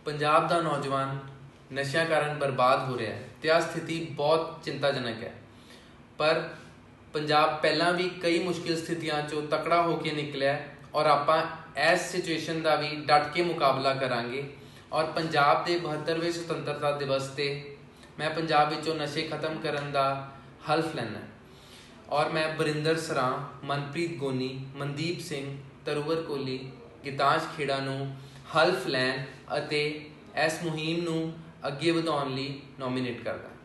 पंजाब का नौजवान नशा कारण बर्बाद हो रहा है तो यह स्थिति बहुत चिंताजनक है। पर पंजाब पहला भी कई मुश्किल स्थितियों चो तकड़ा होकर निकलिया और आप इस सिचुएशन का भी डट के मुकाबला करांगे। और पंजाब के 72वें सुतंत्रता दिवस से मैं पंजाब विचों नशे खत्म करने का हल्फ लैना और मैं बरिंदर सरां, मनप्रीत गोनी, मनदीप सिंह, तरवर कोहली, गितांश खेड़ा नूं हल्फ लैन अते इस मुहिम नूं अगे वधाउण लई नॉमीनेट करदा।